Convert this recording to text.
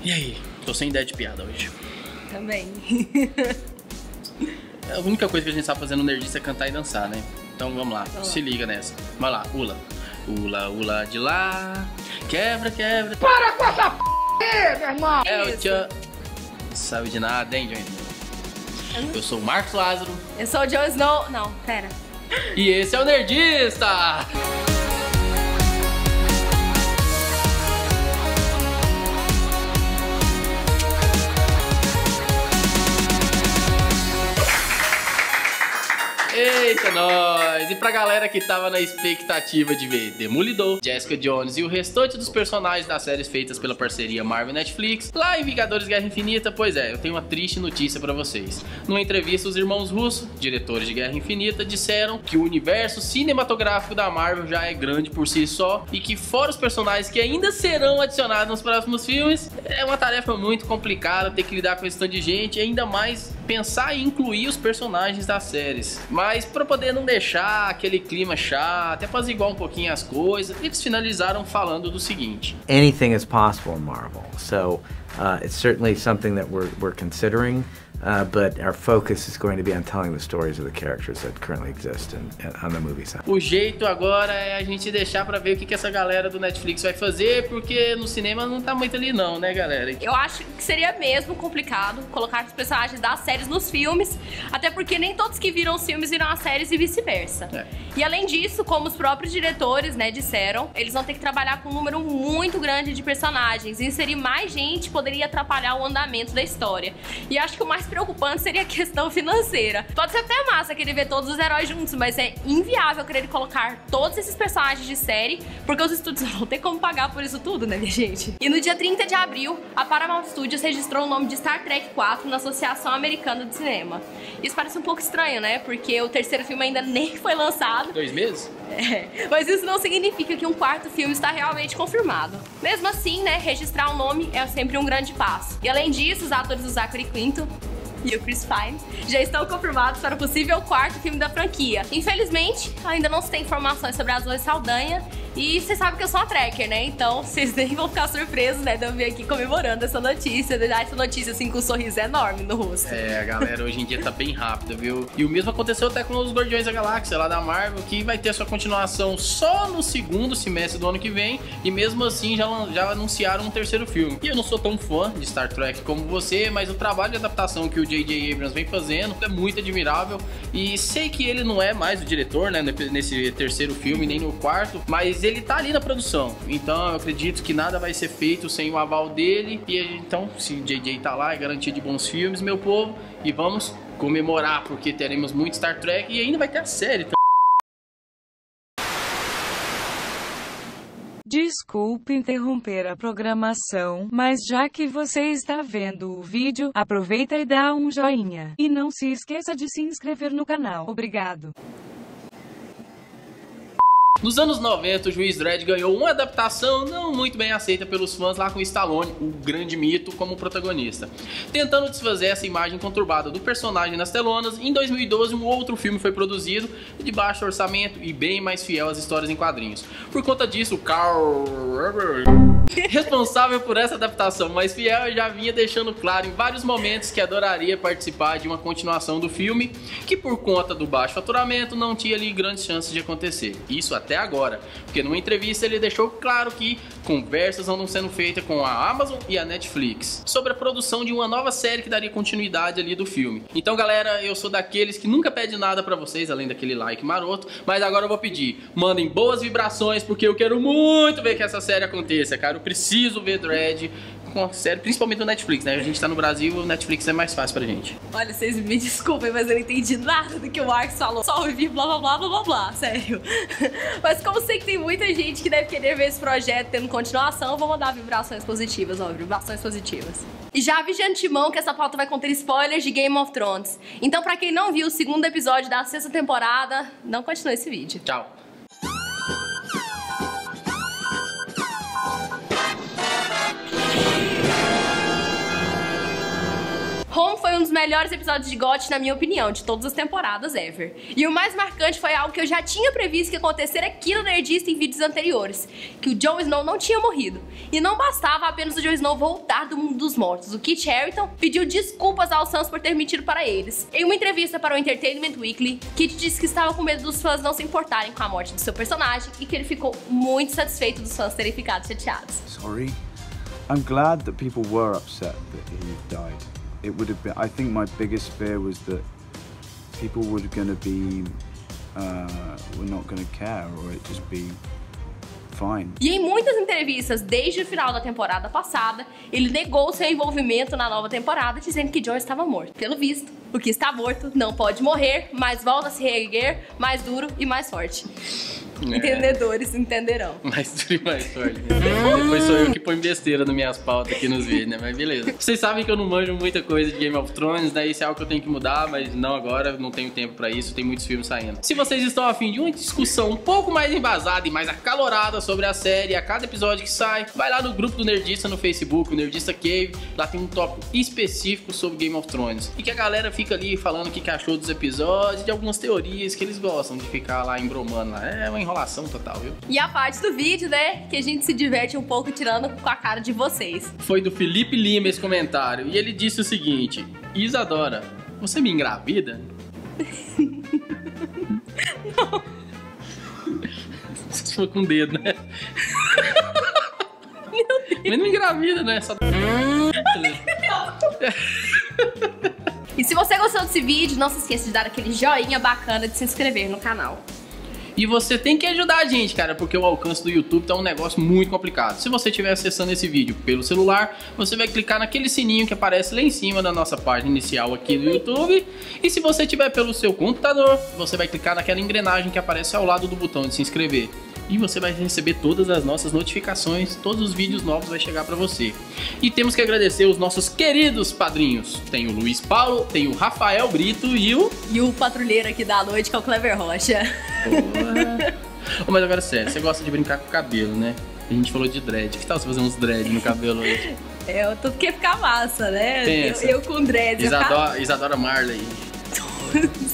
E aí? Tô sem ideia de piada hoje. Também. A única coisa que a gente sabe fazer no Nerdista é cantar e dançar, né? Então vamos lá, se liga nessa. Vai lá, ula. Ula, ula de lá. Quebra, quebra. Para com essa aí, meu irmão! É o tchan. Não sabe de nada, hein, Johnny? Eu sou o Marcos Lázaro. Eu sou o Jon Snow. Não, pera. E esse é o Nerdista! Eita, nós! E pra galera que tava na expectativa de ver Demolidor, Jessica Jones e o restante dos personagens das séries feitas pela parceria Marvel e Netflix, lá em Vingadores Guerra Infinita, pois é, eu tenho uma triste notícia pra vocês. Numa entrevista, os irmãos Russo, diretores de Guerra Infinita, disseram que o universo cinematográfico da Marvel já é grande por si só e que fora os personagens que ainda serão adicionados nos próximos filmes, é uma tarefa muito complicada ter que lidar com esse tanto de gente e ainda mais pensar em incluir os personagens das séries. Mas para poder não deixar aquele clima chato, apaziguar um pouquinho as coisas, eles finalizaram falando do seguinte: anything is possible in Marvel, so it's certainly something that we're considering. But our focus is going to be on telling the stories of the characters that currently exist on the movie side. O jeito agora é a gente deixar pra ver o que essa galera do Netflix vai fazer, porque no cinema não tá muito ali não, né, galera? Eu acho que seria mesmo complicado colocar os personagens das séries nos filmes, até porque nem todos que viram os filmes viram as séries e vice-versa. E além disso, como os próprios diretores, né, disseram, eles vão ter que trabalhar com um número muito grande de personagens, e inserir mais gente poderia atrapalhar o andamento da história. E acho que o mais preocupante seria a questão financeira. Pode ser até massa querer ver todos os heróis juntos, mas é inviável querer colocar todos esses personagens de série, porque os estúdios não vão ter como pagar por isso tudo, né, minha gente? E no dia 30 de abril, a Paramount Studios registrou o nome de Star Trek 4 na Associação Americana de Cinema. Isso parece um pouco estranho, né? Porque o terceiro filme ainda nem foi lançado. 2 meses? Mas isso não significa que um quarto filme está realmente confirmado. Mesmo assim, né, registrar um nome é sempre um grande passo. E além disso, os atores do Zachary Quinto e o Chris Pine já estão confirmados para o possível quarto filme da franquia. Infelizmente, ainda não se tem informações sobre a Zoe Saldanha. E vocês sabem que eu sou uma tracker, né? Então vocês nem vão ficar surpresos, né? De eu vir aqui comemorando essa notícia. Essa notícia, assim, com um sorriso enorme no rosto. A galera hoje em dia tá bem rápida, viu? E o mesmo aconteceu até com os Guardiões da Galáxia, lá da Marvel, que vai ter sua continuação só no segundo semestre do ano que vem. E mesmo assim já anunciaram um terceiro filme. E eu não sou tão fã de Star Trek como você, mas o trabalho de adaptação que o J.J. Abrams vem fazendo é muito admirável. E sei que ele não é mais o diretor, né? Nesse terceiro filme, nem no quarto, mas ele tá ali na produção, então eu acredito que nada vai ser feito sem o aval dele. E então, se o JJ tá lá, é garantia de bons filmes, meu povo, e vamos comemorar, porque teremos muito Star Trek e ainda vai ter a série também. Desculpe interromper a programação, mas já que você está vendo o vídeo, aproveita e dá um joinha. E não se esqueça de se inscrever no canal. Obrigado. Nos anos 90, o Juiz Dredd ganhou uma adaptação não muito bem aceita pelos fãs lá com Stallone, o grande mito, como protagonista. Tentando desfazer essa imagem conturbada do personagem nas telonas, em 2012 um outro filme foi produzido, de baixo orçamento e bem mais fiel às histórias em quadrinhos. Por conta disso, o Carl, responsável por essa adaptação mais fiel, já vinha deixando claro em vários momentos que adoraria participar de uma continuação do filme, que por conta do baixo faturamento não tinha ali grandes chances de acontecer. Isso até agora, porque numa entrevista ele deixou claro que conversas andam sendo feitas com a Amazon e a Netflix sobre a produção de uma nova série que daria continuidade ali do filme. Então, galera, eu sou daqueles que nunca pede nada pra vocês, além daquele like maroto, mas agora eu vou pedir, mandem boas vibrações, porque eu quero muito ver que essa série aconteça, cara. Eu preciso ver Dredd com a série, principalmente no Netflix, né? A gente tá no Brasil, o Netflix é mais fácil pra gente. Olha, vocês me desculpem, mas eu não entendi nada do que o Marcos falou. Só ouvi blá blá blá blá blá blá, sério. Mas como sei que tem muita gente que deve querer ver esse projeto tendo continuação, eu vou mandar vibrações positivas, ó, vibrações positivas. E já aviso de antemão que essa pauta vai conter spoilers de Game of Thrones. Então, pra quem não viu o segundo episódio da 6ª temporada, não continue esse vídeo. Tchau. Home foi foi um dos melhores episódios de GOT, na minha opinião, de todas as temporadas ever. E o mais marcante foi algo que eu já tinha previsto que ia acontecer aqui no Nerdista em vídeos anteriores, que o Jon Snow não tinha morrido. E não bastava apenas o Jon Snow voltar do mundo dos mortos. O Kit Harington pediu desculpas aos fãs por ter mentido para eles. Em uma entrevista para o Entertainment Weekly, Kit disse que estava com medo dos fãs não se importarem com a morte do seu personagem e que ele ficou muito satisfeito dos fãs terem ficado chateados. Sorry. I'm glad that people were upset that he died. It would have been, I think my biggest fear was that people were going to be, were not going to care, or it just be fine. E em muitas entrevistas desde o final da temporada passada, ele negou seu envolvimento na nova temporada, dizendo que Jon estava morto. Pelo visto, o que está morto não pode morrer, mas volta a se reerguer mais duro e mais forte. Entendedores entenderão. Mais duro e mais forte. Depois sou eu que ponho besteira nas minhas pautas aqui nos vídeos, né? Mas beleza. Vocês sabem que eu não manjo muita coisa de Game of Thrones, né? Isso é algo que eu tenho que mudar, mas não agora, não tenho tempo pra isso, tem muitos filmes saindo. Se vocês estão a fim de uma discussão um pouco mais embasada e mais acalorada sobre a série, a cada episódio que sai, vai lá no grupo do Nerdista no Facebook, o Nerdista Cave, lá tem um tópico específico sobre Game of Thrones. E que a galera fica ali falando o que achou dos episódios, de algumas teorias que eles gostam de ficar lá embromando lá. É uma enrolação total, viu? E a parte do vídeo, né, que a gente se diverte um pouco tirando com a cara de vocês. Foi do Felipe Lima esse comentário, e ele disse o seguinte: Isadora, você me engravida? Não. Você foi com o dedo, né? Meu Deus. Mas não engravida, né? Só... E se você gostou desse vídeo, não se esqueça de dar aquele joinha bacana, de se inscrever no canal. E você tem que ajudar a gente, cara, porque o alcance do YouTube tá um negócio muito complicado. Se você estiver acessando esse vídeo pelo celular, você vai clicar naquele sininho que aparece lá em cima da nossa página inicial aqui do YouTube. E se você estiver pelo seu computador, você vai clicar naquela engrenagem que aparece ao lado do botão de se inscrever. E você vai receber todas as nossas notificações, todos os vídeos novos vai chegar pra você. E temos que agradecer os nossos queridos padrinhos. Tem o Luiz Paulo, tem o Rafael Brito e o patrulheiro aqui da noite, que é o Clever Rocha. Oh, mas agora sério, você gosta de brincar com o cabelo, né? A gente falou de dread. Que tal você fazer uns dread no cabelo hoje? Tudo quer ficar massa, né? Eu com dread. Isadora Marley.